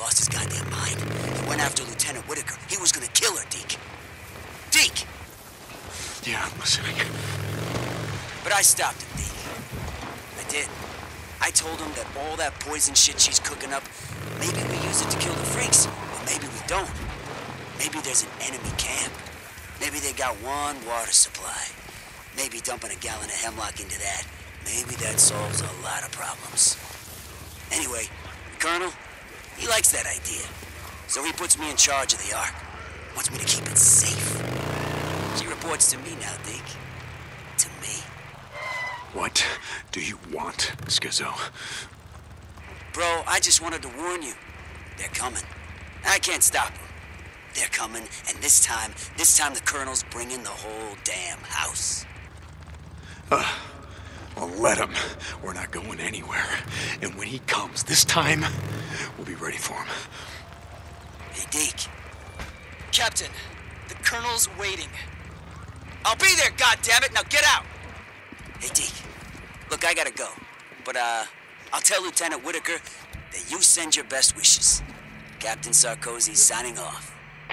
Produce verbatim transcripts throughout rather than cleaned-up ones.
lost his goddamn mind. He went after Lieutenant Whitaker. He was gonna kill her, Deke. Deke! Yeah, I'm listening. But I stopped him, Deke. I did. I told him that all that poison shit she's cooking up, maybe we use it to kill the freaks, but maybe we don't. Maybe there's an enemy camp. Maybe they got one water supply. Maybe dumping a gallon of hemlock into that. Maybe that solves a lot of problems. Anyway, the Colonel, he likes that idea. So he puts me in charge of the Ark. Wants me to keep it safe. She reports to me now, Deke. To me. What do you want, Skizzo? Bro, I just wanted to warn you. They're coming. I can't stop them. They're coming, and this time, this time the Colonel's bringing the whole damn house. Uh, well, let him. We're not going anywhere. And when he comes this time, we'll be ready for him. Hey, Deke. Captain, the Colonel's waiting. I'll be there, goddammit! Now get out! Hey, Deke. Look, I gotta go. But, uh, I'll tell Lieutenant Whitaker that you send your best wishes. Captain Sarkozy signing off.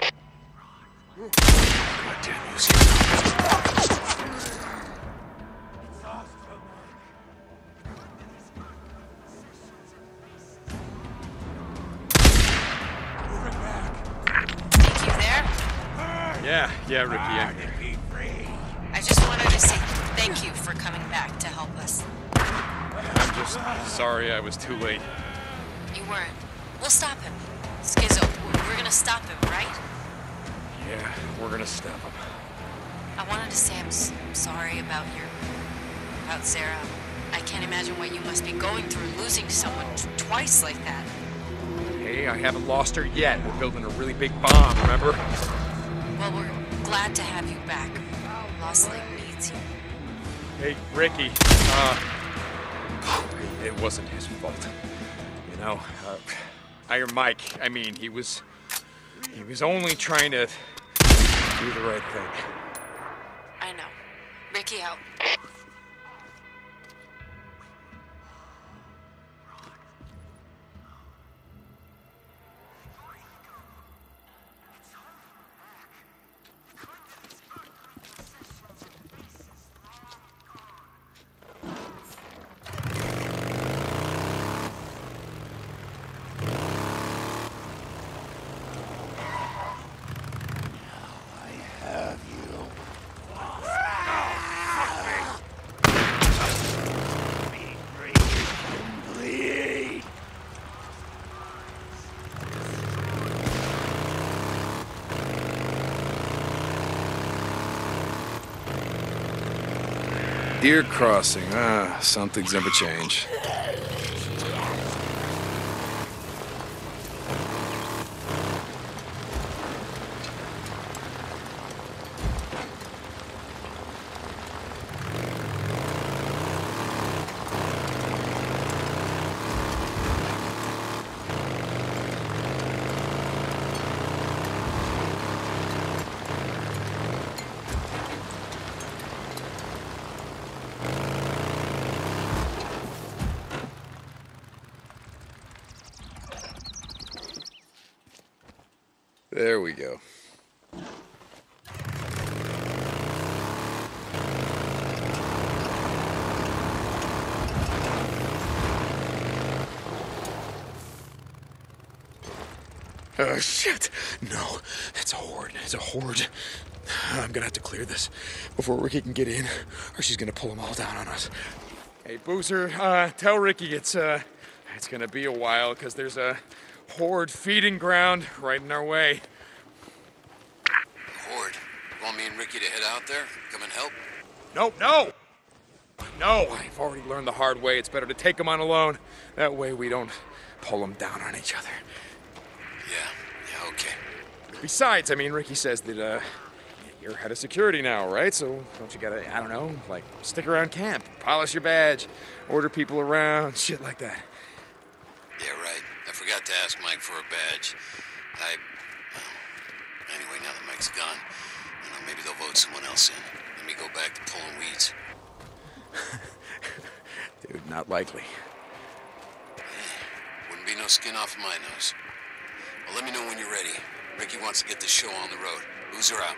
God damn you, Skizzo. Yeah, yeah, Ricky, I'm here. I just wanted to say thank you for coming back to help us. I'm just sorry I was too late. You weren't. We'll stop him. Skizzo, we're gonna stop him, right? Yeah, we're gonna stop him. I wanted to say I'm s sorry about your... about Sarah. I can't imagine what you must be going through losing someone t twice like that. Hey, I haven't lost her yet. We're building a really big bomb, remember? Well, we're glad to have you back. Lost Lake needs you. Hey, Ricky, uh... it wasn't his fault. You know, uh, Iron Mike, I mean, he was... he was only trying to do the right thing. I know. Ricky out. Deer crossing. Ah, something's never changed. There we go. Oh, shit! No, it's a horde. It's a horde. I'm gonna have to clear this before Ricky can get in, or she's gonna pull them all down on us. Hey, Boozer, uh, tell Ricky it's, uh, it's gonna be a while, because there's a horde feeding ground right in our way. Horde? You want me and Ricky to head out there? Come and help? No, no! No, I've already learned the hard way. It's better to take them on alone. That way we don't pull them down on each other. Yeah, yeah, okay. Besides, I mean, Ricky says that, uh, you're head of security now, right? So don't you gotta, I don't know, like, stick around camp, polish your badge, order people around, shit like that. Yeah, right. I forgot to ask Mike for a badge. I... Well, anyway, now that Mike's gone, you know, maybe they'll vote someone else in. Let me go back to pulling weeds. Dude, not likely. Wouldn't be no skin off my nose. Well, let me know when you're ready. Ricky wants to get this show on the road. Boozer out.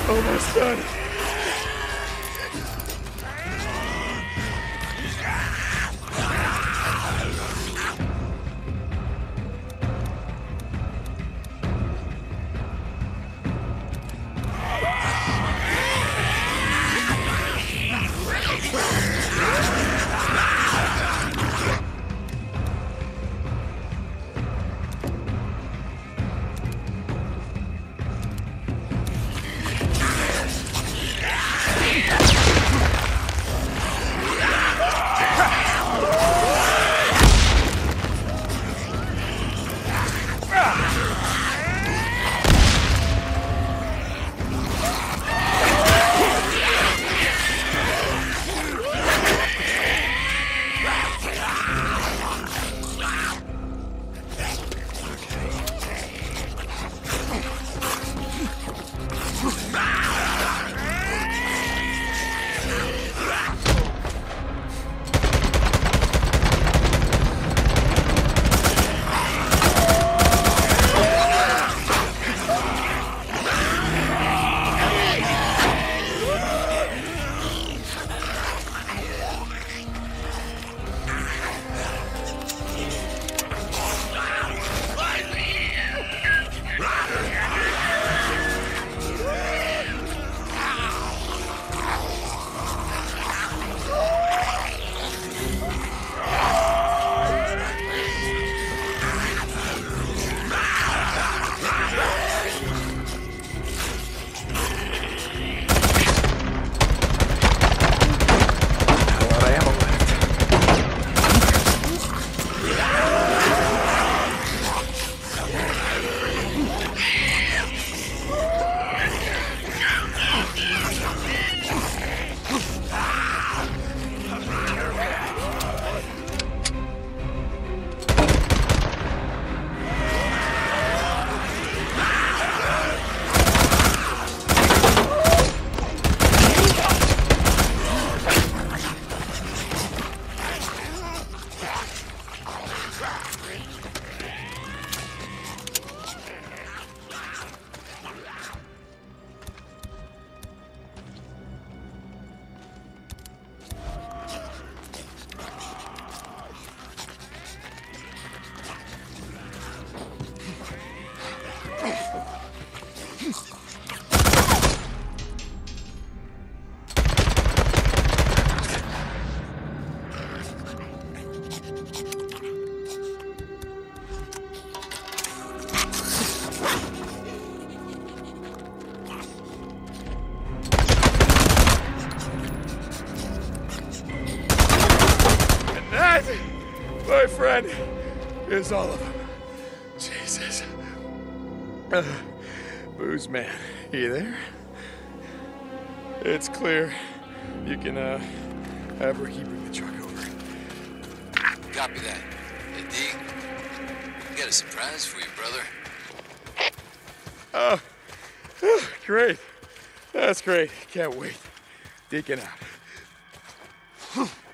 Almost done. My friend is all of them. Jesus. Uh, Booze man, you there? It's clear. You can, uh, have Ricky bring the truck over. Copy that. Hey, D, we got a surprise for you, brother. Oh, oh, great. That's great. Can't wait. Deacon out.